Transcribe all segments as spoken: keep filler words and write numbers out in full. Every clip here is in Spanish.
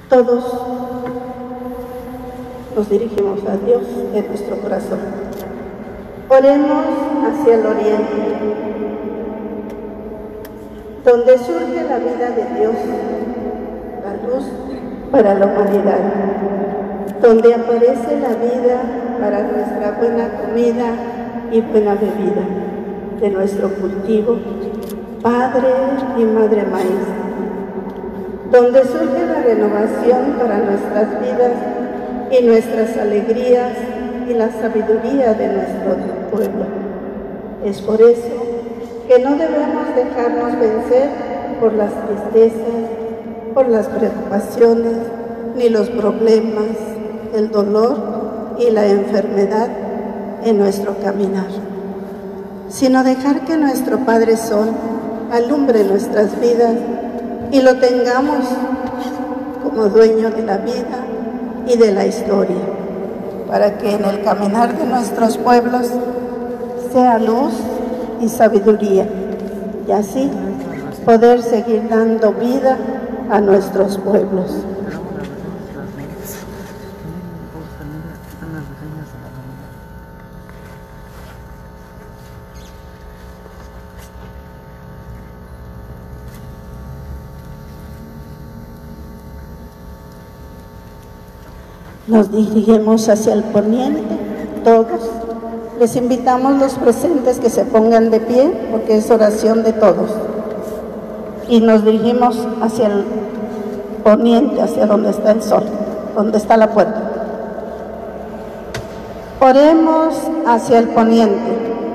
Todos nos dirigimos a Dios en nuestro corazón. Oremos hacia el oriente, donde surge la vida de Dios, la luz para la humanidad, donde aparece la vida para nuestra buena comida y buena bebida, de nuestro cultivo, Padre y Madre Maíz, donde surge la renovación para nuestras vidas y nuestras alegrías y la sabiduría de nuestro pueblo. Es por eso que no debemos dejarnos vencer por las tristezas, por las preocupaciones, ni los problemas, el dolor y la enfermedad en nuestro caminar, sino dejar que nuestro Padre Sol alumbre nuestras vidas y lo tengamos como dueño de la vida y de la historia, para que en el caminar de nuestros pueblos sea luz y sabiduría, y así poder seguir dando vida a nuestros pueblos. Nos dirigimos hacia el poniente, todos. Les invitamos los presentes que se pongan de pie, porque es oración de todos. Y nos dirigimos hacia el poniente, hacia donde está el sol, donde está la puerta. Oremos hacia el poniente,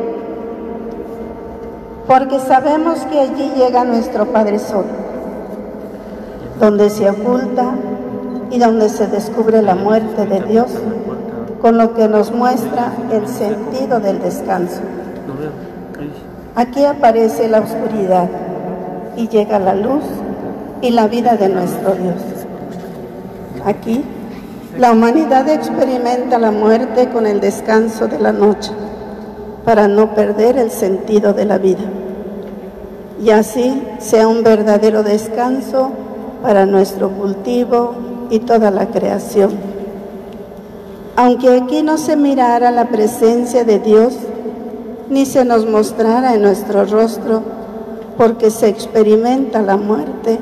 porque sabemos que allí llega nuestro Padre Sol, donde se oculta y donde se descubre la muerte de Dios, con lo que nos muestra el sentido del descanso. Aquí aparece la oscuridad y llega la luz y la vida de nuestro Dios. Aquí la humanidad experimenta la muerte con el descanso de la noche, para no perder el sentido de la vida, y así sea un verdadero descanso para nuestro cultivo y toda la creación. Aunque aquí no se mirara la presencia de Dios, ni se nos mostrara en nuestro rostro, porque se experimenta la muerte,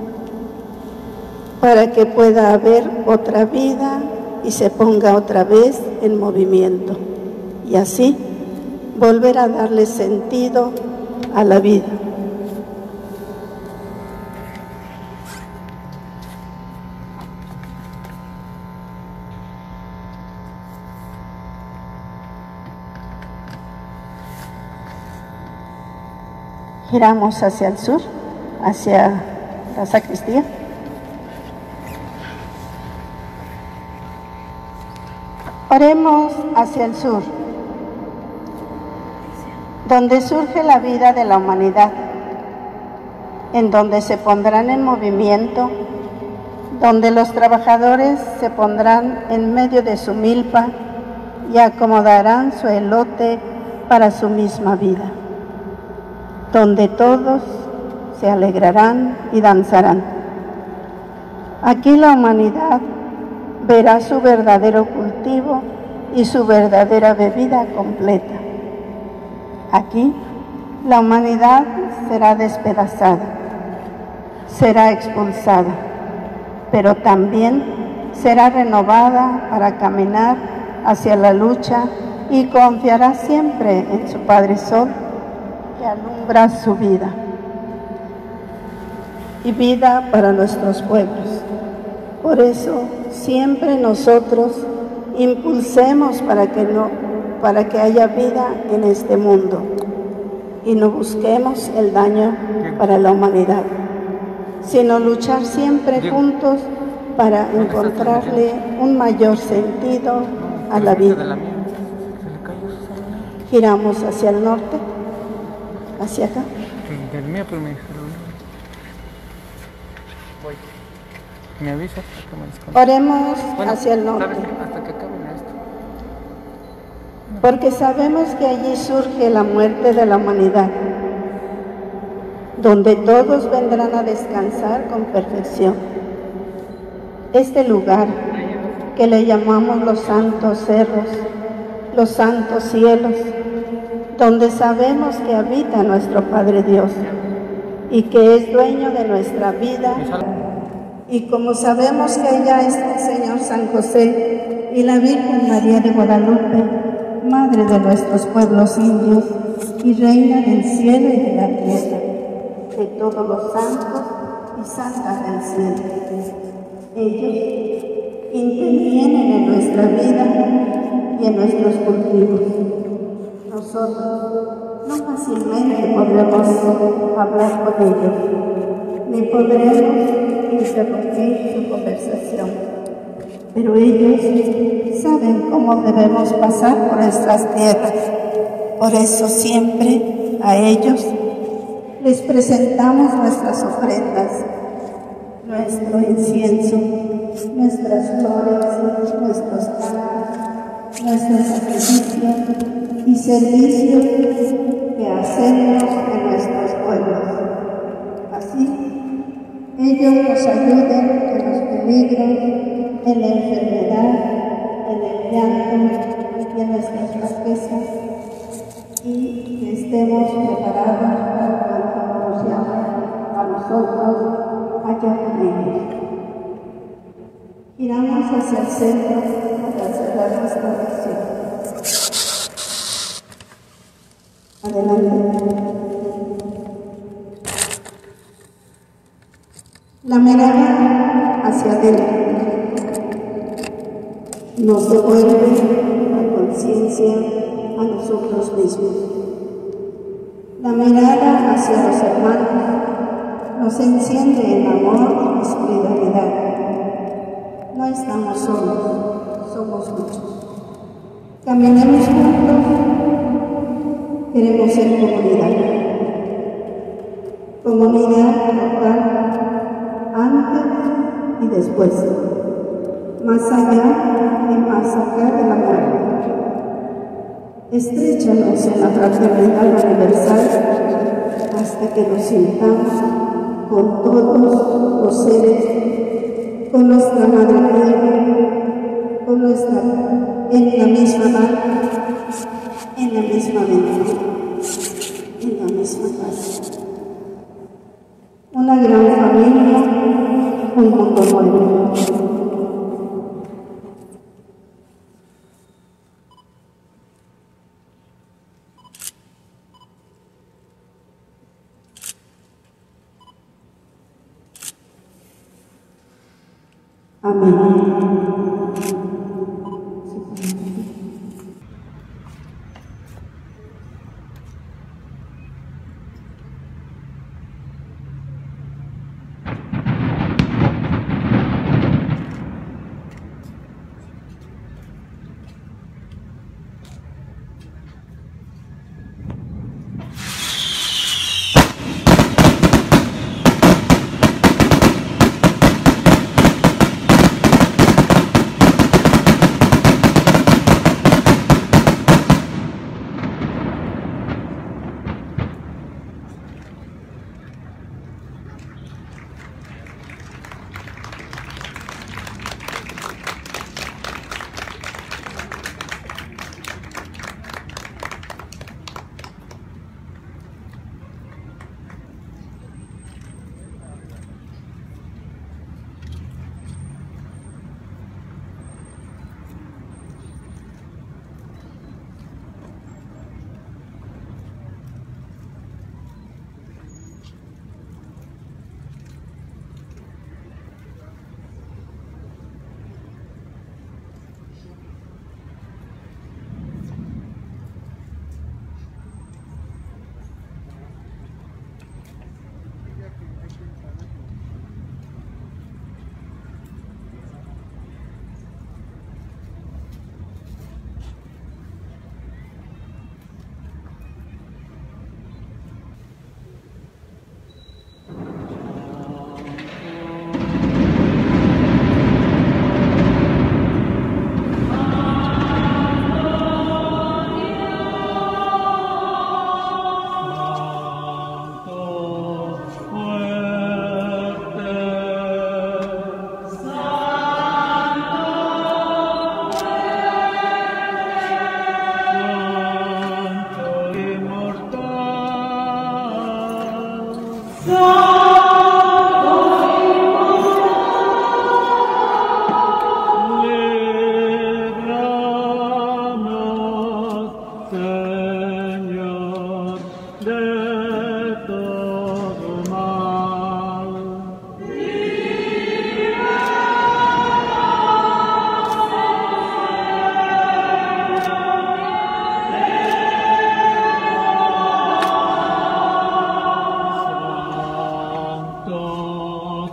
para que pueda haber otra vida y se ponga otra vez en movimiento, y así volver a darle sentido a la vida. Giramos hacia el sur, hacia la sacristía. Oremos hacia el sur, donde surge la vida de la humanidad, en donde se pondrán en movimiento, donde los trabajadores se pondrán en medio de su milpa y acomodarán su elote para su misma vida, donde todos se alegrarán y danzarán. Aquí la humanidad verá su verdadero cultivo y su verdadera bebida completa. Aquí la humanidad será despedazada, será expulsada, pero también será renovada para caminar hacia la lucha y confiará siempre en su Padre Sol, que alumbra su vida y vida para nuestros pueblos. Por eso siempre nosotros impulsemos para que, no, para que haya vida en este mundo y no busquemos el daño para la humanidad, sino luchar siempre juntos para encontrarle un mayor sentido a la vida. Giramos hacia el norte, hacia acá. ¿Me avisas? Oremos bueno, hacia el norte, hasta que acaben esto. porque sabemos que allí surge la muerte de la humanidad, donde todos vendrán a descansar con perfección. este lugar que le llamamos los santos cerros, los santos cielos, donde sabemos que habita nuestro Padre Dios y que es dueño de nuestra vida. Y como sabemos que allá está el Señor San José y la Virgen María de Guadalupe, Madre de nuestros pueblos indios y Reina del cielo y de la tierra, de todos los santos y santas del cielo. Ellos intervienen en nuestra vida y en nuestros cultivos. Nosotros no fácilmente podremos hablar con ellos, ni podremos interrumpir su conversación, pero ellos saben cómo debemos pasar por nuestras tierras. Por eso siempre a ellos les presentamos nuestras ofrendas, nuestro incienso, nuestras flores, nuestros cantos, nuestros sacrificios y servicios que hacemos en nuestros pueblos. Así, ellos nos ayuden en los peligros, en la enfermedad, en el llanto y en nuestras flaquezas, y que estemos preparados para cuando nos llamen a nosotros allá con ellos. Giramos hacia el centro para cerrar nuestra oración. Adelante. La mirada hacia adentro nos devuelve la conciencia a nosotros mismos. La mirada hacia los hermanos nos enciende en amor y solidaridad. No estamos solos, somos muchos. Caminemos juntos, queremos ser comunidad. Comunidad local, antes y después, más allá y más acá de la muerte. Estréchanos en la fraternidad universal hasta que nos sintamos con todos los seres, con nuestra madre tierra, con nuestra, en la misma barca, en la misma mente, en la misma casa. Una gran familia, un mundo nuevo. Amén.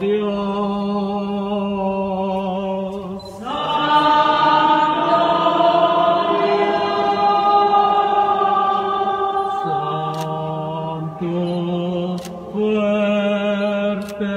Dios. Santo, fuerte.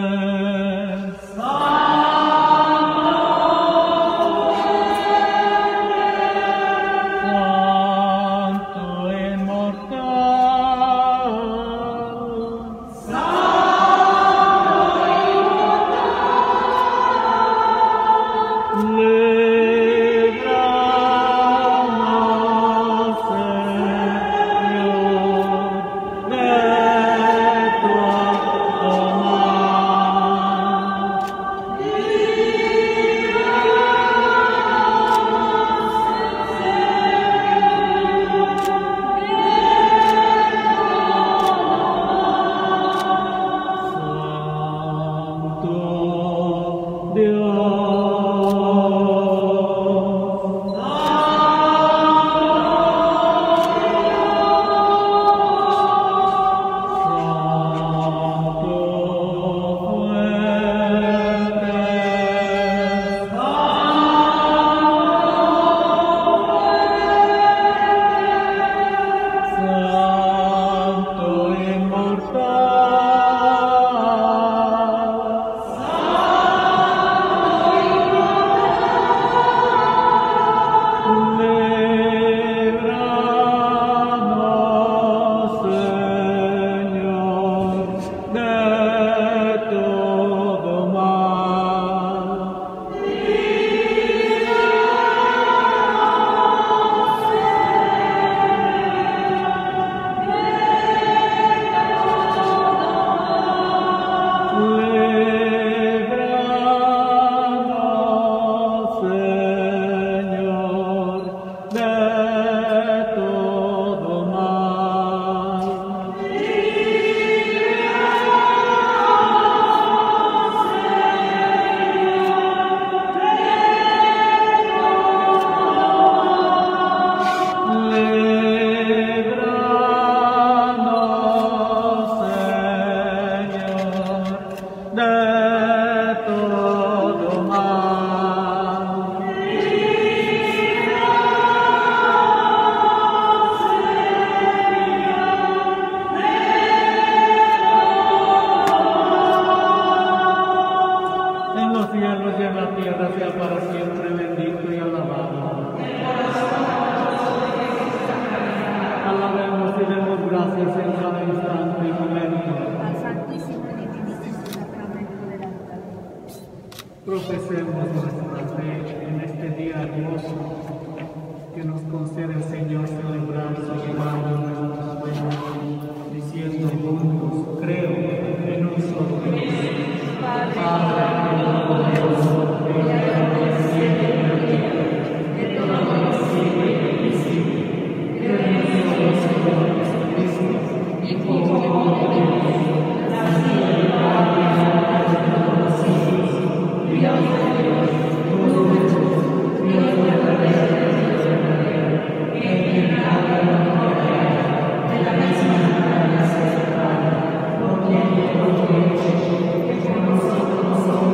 Profesemos nuestra fe en este día hermoso que nos concede el Señor celebrar su llamado en nuestras vidas, diciendo juntos, creo en un solo Dios, Padre Todopoderoso, creador del cielo y de la tierra, de todo lo visible y invisible, creo en un solo Señor Jesucristo, Hijo único de Dios, nacido del Padre y de todos los siglos, Dios de Dios, luz de luz, Dios verdadero de Dios verdadero, que encarnado en la mujer, de la misma naturaleza del Padre, por quien todo fue hecho, que por nosotros somos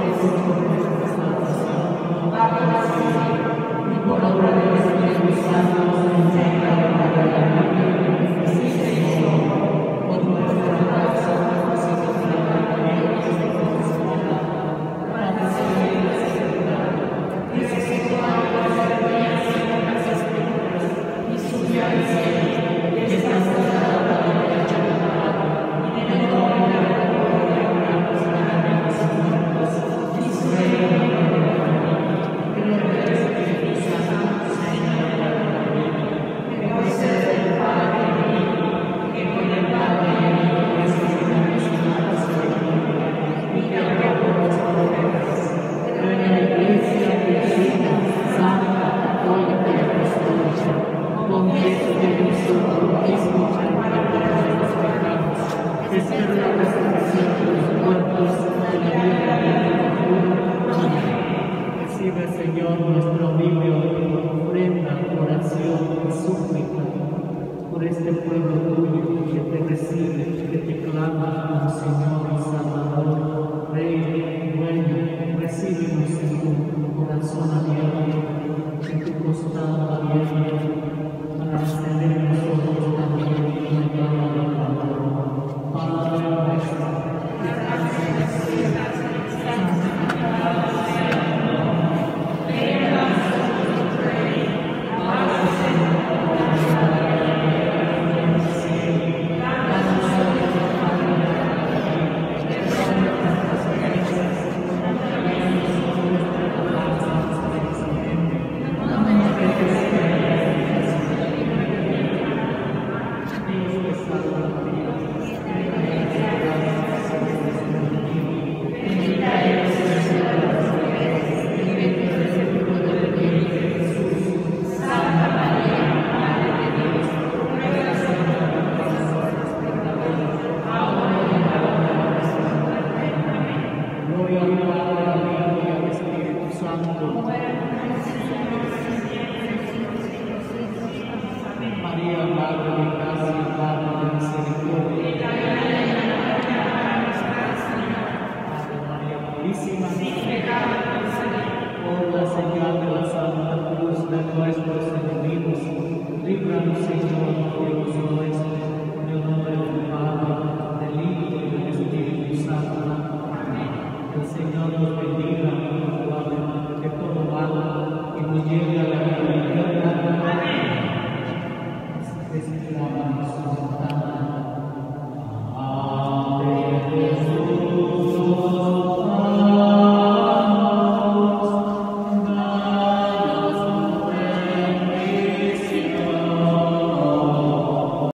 Gloria al Padre, al Hijo y al Espíritu Santo. María, Madre de Gracia, Madre de Misericordia. Ave María Purísima. Por la señal de la Santa Cruz de nuestros enemigos, líbranos, Señor, Dios nuestro, en el nombre del Padre, del Hijo y del Espíritu Santo. El Señor nos bendiga, nos guarde de todo mal y nos lleve